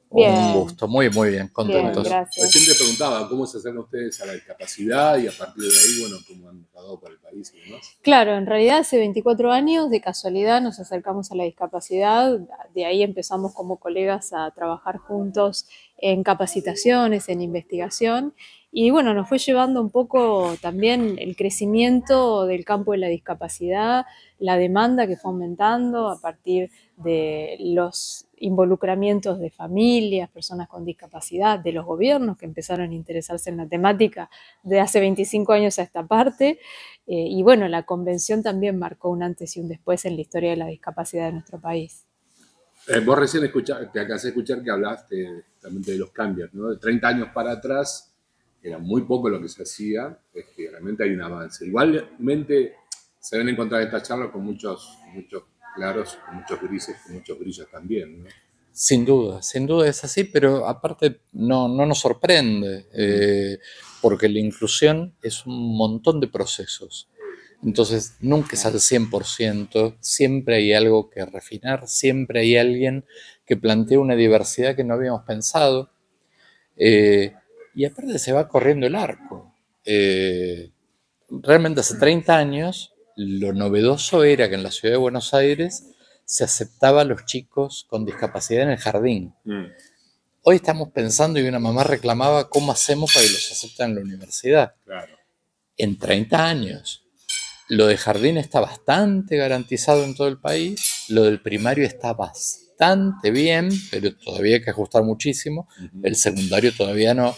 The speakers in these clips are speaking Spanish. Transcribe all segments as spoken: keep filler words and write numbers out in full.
Un Bien, gusto, muy, muy bien, bien, contentos. gracias. Recién te preguntaba cómo se acercan ustedes a la discapacidad y a partir de ahí, bueno, cómo han dado por el país y demás. Claro, en realidad hace veinticuatro años, de casualidad, nos acercamos a la discapacidad. De ahí empezamos como colegas a trabajar juntos en capacitaciones, en investigación. Y bueno, nos fue llevando un poco también el crecimiento del campo de la discapacidad, la demanda que fue aumentando a partir de los involucramientos de familias, personas con discapacidad, de los gobiernos que empezaron a interesarse en la temática de hace veinticinco años a esta parte. Eh, y bueno, la convención también marcó un antes y un después en la historia de la discapacidad de nuestro país. Eh, vos recién escuchá, te alcancé a escuchar que hablaste también de los cambios, ¿no? De treinta años para atrás era muy poco lo que se hacía, es que realmente hay un avance. Igualmente se deben encontrar estas charlas con muchos, muchos claros, con muchos grises, con muchos brillos también, ¿no? Sin duda, sin duda es así, pero aparte no, no nos sorprende, eh, porque la inclusión es un montón de procesos. Entonces, nunca es al cien por ciento, siempre hay algo que refinar, siempre hay alguien que plantea una diversidad que no habíamos pensado, eh, y aparte se va corriendo el arco. Eh, realmente hace treinta años, lo novedoso era que en la ciudad de Buenos Aires se aceptaba a los chicos con discapacidad en el jardín. Mm. Hoy estamos pensando y una mamá reclamaba cómo hacemos para que los acepten en la universidad. Claro. En treinta años. Lo de jardín está bastante garantizado en todo el país, lo del primario está bastante bien, pero todavía hay que ajustar muchísimo, Uh-huh. el secundario todavía no,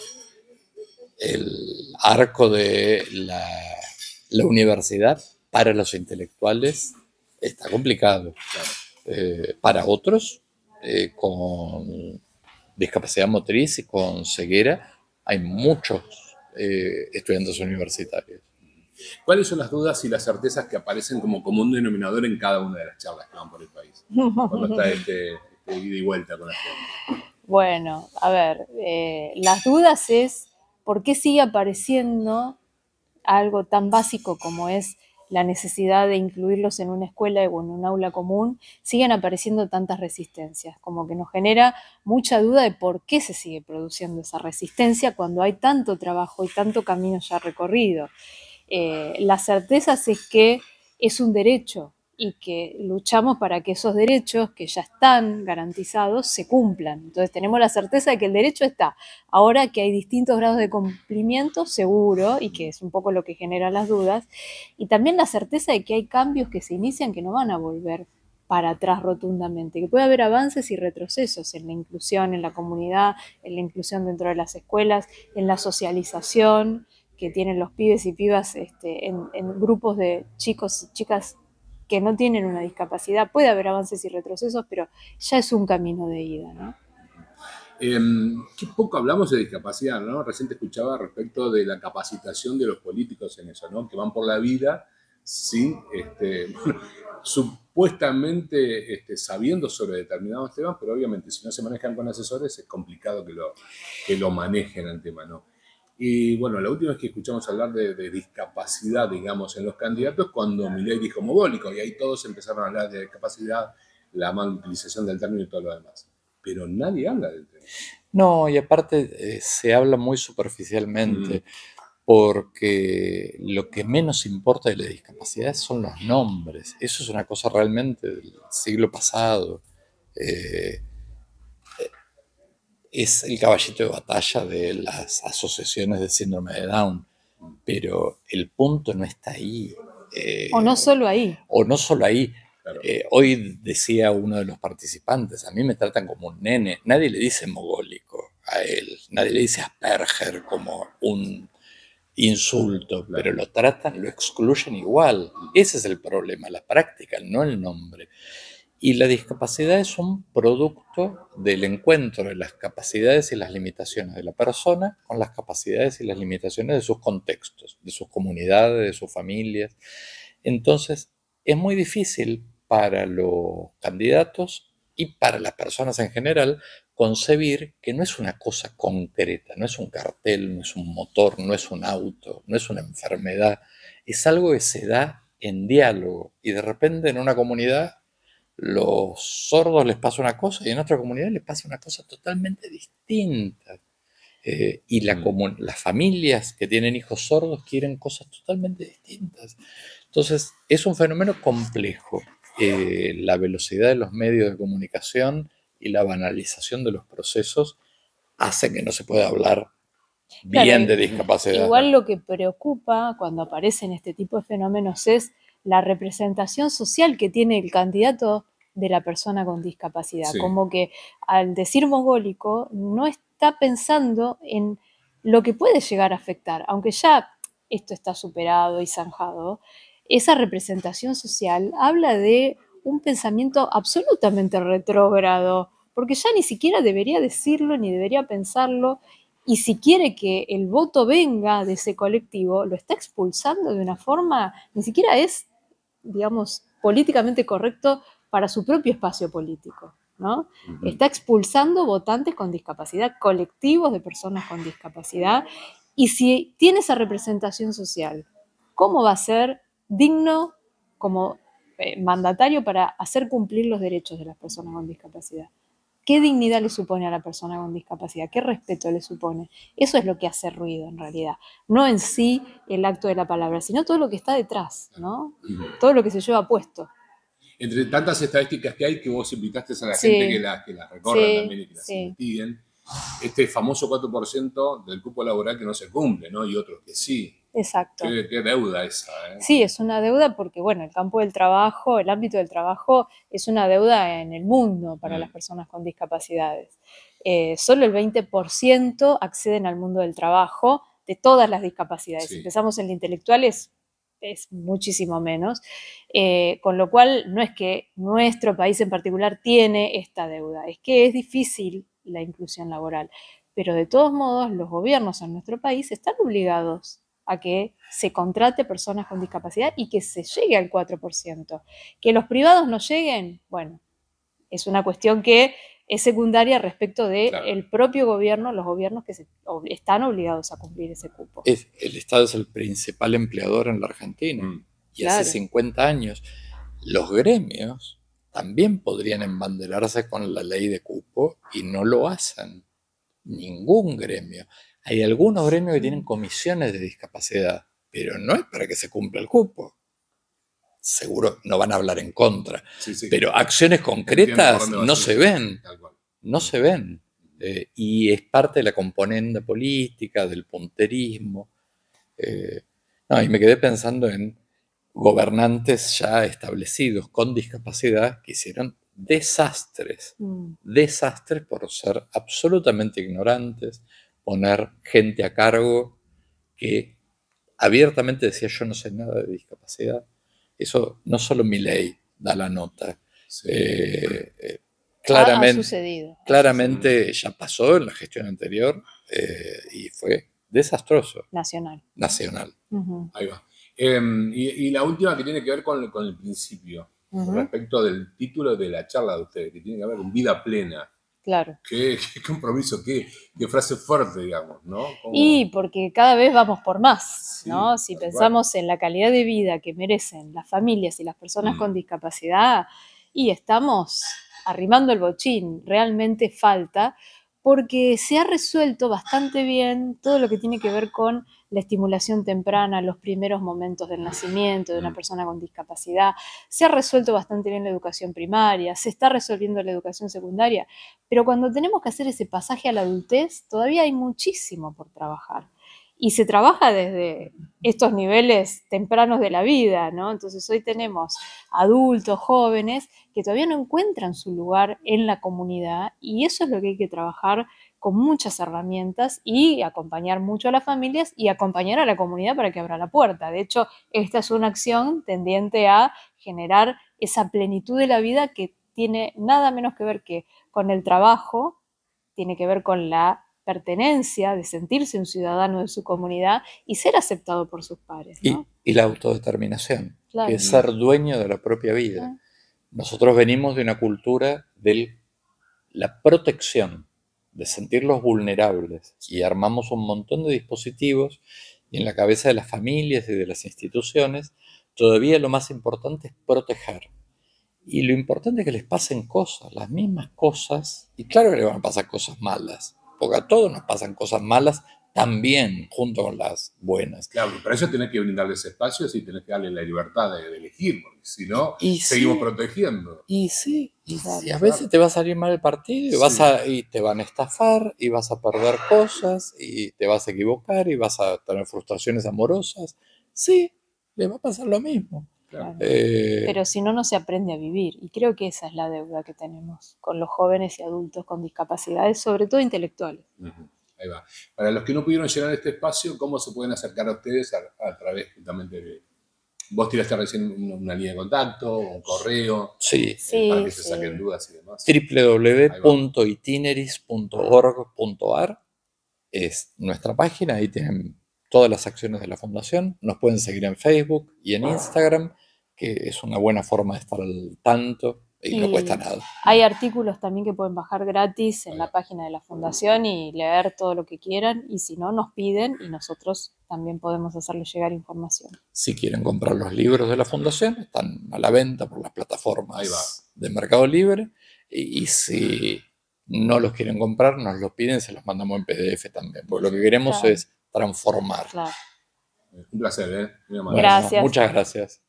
el arco de la, la universidad para los intelectuales está complicado. Claro. Eh, para otros, eh, con discapacidad motriz y con ceguera, hay muchos eh, estudiantes universitarios. ¿Cuáles son las dudas y las certezas que aparecen como común denominador en cada una de las charlas que van por el país? Cuando está este, este ida y vuelta con la gente. Bueno, a ver, eh, las dudas es por qué sigue apareciendo algo tan básico como es la necesidad de incluirlos en una escuela o en un aula común, siguen apareciendo tantas resistencias, como que nos genera mucha duda de por qué se sigue produciendo esa resistencia cuando hay tanto trabajo y tanto camino ya recorrido. Eh, las certezas es que es un derecho y que luchamos para que esos derechos que ya están garantizados se cumplan. Entonces tenemos la certeza de que el derecho está. Ahora que hay distintos grados de cumplimiento, seguro, y que es un poco lo que genera las dudas, y también la certeza de que hay cambios que se inician que no van a volver para atrás rotundamente, que puede haber avances y retrocesos en la inclusión en la comunidad, en la inclusión dentro de las escuelas, en la socialización que tienen los pibes y pibas este, en, en grupos de chicos y chicas que no tienen una discapacidad. Puede haber avances y retrocesos, pero ya es un camino de ida, ¿no? Eh, qué poco hablamos de discapacidad, ¿no? Recién te escuchaba respecto de la capacitación de los políticos en eso, ¿no? Que van por la vida sin, este, supuestamente este, sabiendo sobre determinados temas, pero obviamente si no se manejan con asesores es complicado que lo, que lo manejen el tema, ¿no? Y bueno, la última vez que escuchamos hablar de, de discapacidad, digamos, en los candidatos, cuando Milei dijo mogólico, y ahí todos empezaron a hablar de discapacidad, la mal utilización del término y todo lo demás. Pero nadie habla del tema. No, y aparte eh, se habla muy superficialmente, mm. porque lo que menos importa de la discapacidad son los nombres. Eso es una cosa realmente del siglo pasado. Eh, es el caballito de batalla de las asociaciones de síndrome de Down, pero el punto no está ahí. Eh, o no solo ahí. O no solo ahí. Claro. Eh, hoy decía uno de los participantes, a mí me tratan como un nene, nadie le dice mogólico a él, nadie le dice Asperger como un insulto, claro. Pero lo tratan, lo excluyen igual. Ese es el problema, la práctica, no el nombre. Y la discapacidad es un producto del encuentro de las capacidades y las limitaciones de la persona con las capacidades y las limitaciones de sus contextos, de sus comunidades, de sus familias. Entonces, es muy difícil para los candidatos y para las personas en general concebir que no es una cosa concreta, no es un cartel, no es un motor, no es un auto, no es una enfermedad, es algo que se da en diálogo y de repente en una comunidad los sordos les pasa una cosa y en otra comunidad les pasa una cosa totalmente distinta. Eh, y la comun- las familias que tienen hijos sordos quieren cosas totalmente distintas. Entonces, es un fenómeno complejo. Eh, la velocidad de los medios de comunicación y la banalización de los procesos hace que no se pueda hablar bien Claro, de discapacidad. igual lo que preocupa cuando aparecen este tipo de fenómenos es la representación social que tiene el candidato de la persona con discapacidad. Sí. Como que al decir mogólico no está pensando en lo que puede llegar a afectar, aunque ya esto está superado y zanjado. Esa representación social habla de un pensamiento absolutamente retrógrado, porque ya ni siquiera debería decirlo ni debería pensarlo. Y si quiere que el voto venga de ese colectivo, lo está expulsando de una forma, ni siquiera es, digamos, políticamente correcto para su propio espacio político, ¿no? Uh-huh. Está expulsando votantes con discapacidad, colectivos de personas con discapacidad, y si tiene esa representación social, ¿cómo va a ser digno como eh, mandatario para hacer cumplir los derechos de las personas con discapacidad? ¿Qué dignidad le supone a la persona con discapacidad? ¿Qué respeto le supone? Eso es lo que hace ruido en realidad. No en sí el acto de la palabra, sino todo lo que está detrás, ¿no? Todo lo que se lleva puesto. Entre tantas estadísticas que hay, que vos invitaste a la sí. gente que las que la recorran sí. también y que las sí. investiguen, este famoso cuatro por ciento del cupo laboral que no se cumple, ¿no? Y otros que sí. Exacto. Qué, qué deuda esa, ¿eh? Sí, es una deuda porque, bueno, el campo del trabajo, el ámbito del trabajo es una deuda en el mundo para mm. las personas con discapacidades. Eh, solo el veinte por ciento acceden al mundo del trabajo de todas las discapacidades. Sí. Si empezamos en el intelectual es, es muchísimo menos, eh, con lo cual no es que nuestro país en particular tiene esta deuda, es que es difícil la inclusión laboral. Pero de todos modos, los gobiernos en nuestro país están obligados a que se contrate personas con discapacidad y que se llegue al cuatro por ciento. Que los privados no lleguen, bueno, es una cuestión que es secundaria respecto del claro. el propio gobierno, los gobiernos que se, están obligados a cumplir ese cupo. Es, el Estado es el principal empleador en la Argentina mm. y claro. hace cincuenta años los gremios también podrían embanderarse con la ley de cupo y no lo hacen. Ningún gremio. Hay algunos gremios que tienen comisiones de discapacidad, pero no es para que se cumpla el cupo. Seguro no van a hablar en contra, sí, sí. pero acciones concretas no se ven, no se ven. Eh, y es parte de la componente política, del punterismo. Eh, no, y me quedé pensando en gobernantes ya establecidos con discapacidad que hicieron desastres, mm. desastres por ser absolutamente ignorantes, poner gente a cargo que abiertamente decía yo no sé nada de discapacidad. Eso no solo Milei da la nota. Sí. Eh, eh, claramente, ha sucedido. claramente ya pasó en la gestión anterior eh, y fue desastroso. Nacional. Nacional. Uh-huh. Ahí va. Eh, y, y la última que tiene que ver con, con el principio, uh-huh. respecto del título de la charla de ustedes, que tiene que ver con vida plena. Claro. Qué, qué compromiso, qué, qué frase fuerte, digamos, ¿no? Como... Y porque cada vez vamos por más, sí, ¿no? Si pensamos bueno. en la calidad de vida que merecen las familias y las personas mm. con discapacidad, y estamos arrimando el bochín, realmente falta, porque se ha resuelto bastante bien todo lo que tiene que ver con la estimulación temprana, los primeros momentos del nacimiento de una persona con discapacidad. Se ha resuelto bastante bien la educación primaria, se está resolviendo la educación secundaria, pero cuando tenemos que hacer ese pasaje a la adultez, todavía hay muchísimo por trabajar. Y se trabaja desde estos niveles tempranos de la vida, ¿no? Entonces hoy tenemos adultos, jóvenes, que todavía no encuentran su lugar en la comunidad y eso es lo que hay que trabajar con muchas herramientas y acompañar mucho a las familias y acompañar a la comunidad para que abra la puerta. De hecho, esta es una acción tendiente a generar esa plenitud de la vida que tiene nada menos que ver que con el trabajo, tiene que ver con la pertenencia, de sentirse un ciudadano de su comunidad y ser aceptado por sus pares, ¿no? Y, y la autodeterminación, claro. que es ser dueño de la propia vida. Ah. Nosotros venimos de una cultura de la protección, de sentirlos vulnerables, y armamos un montón de dispositivos, y en la cabeza de las familias y de las instituciones, todavía lo más importante es proteger. Y lo importante es que les pasen cosas, las mismas cosas, y claro que les van a pasar cosas malas, porque a todos nos pasan cosas malas también, junto con las buenas. Claro, para eso tenés que brindarles espacios y tenés que darle la libertad de, de elegir, porque si no, Y seguimos sí, protegiendo. Y sí, y, Claro, y a claro. veces te va a salir mal el partido y, Sí. vas a, y te van a estafar y vas a perder cosas y te vas a equivocar y vas a tener frustraciones amorosas. Sí, le va a pasar lo mismo. Claro. Eh, Pero si no, no se aprende a vivir. Y creo que esa es la deuda que tenemos con los jóvenes y adultos con discapacidades, sobre todo intelectuales. Ujú. Ahí va. Para los que no pudieron llenar este espacio, ¿cómo se pueden acercar a ustedes a, a través justamente de... Vos tiraste recién una, una línea de contacto, un correo, sí, Sí, eh, para que se sí. saquen dudas y demás. w w w punto itineris punto org punto a r es nuestra página, ahí tienen todas las acciones de la fundación. Nos pueden seguir en Facebook y en Instagram, que es una buena forma de estar al tanto y, Y no cuesta nada. Hay artículos también que pueden bajar gratis en Ahí la va. página de la fundación y leer todo lo que quieran. Y si no, nos piden y nosotros también podemos hacerles llegar información. Si quieren comprar los libros de la fundación, están a la venta por las Ahí va. plataformas de Mercado Libre. Y, y si no los quieren comprar, nos los piden, se los mandamos en P D F también. Porque lo que queremos Claro. es transformar. Claro. Un placer, ¿eh? Muy amable. Bueno, Gracias. muchas gracias.